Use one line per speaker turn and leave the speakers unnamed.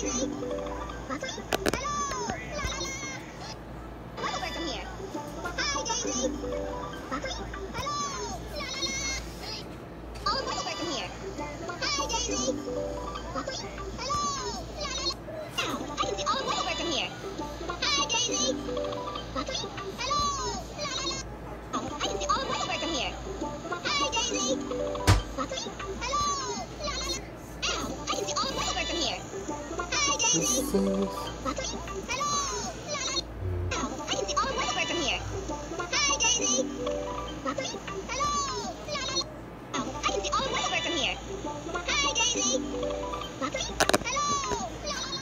Daisy. Buckley. Hello. La la la. Buttlebird from here. Hi, Daisy. Buckley. Hello. La la la. Oh, Buttlebird from here. Hi, Daisy. Buckley. Hello. La la la. Now, I can see all of Buttlebird from here. Hi, Daisy. Buckley. Hello. La la la. Now, I can see all of Buttlebird from here. Hi, Daisy. Buckley. Hello. La la la. Now, I can see all of Buttlebird from here. Hi, Daisy. Buckley.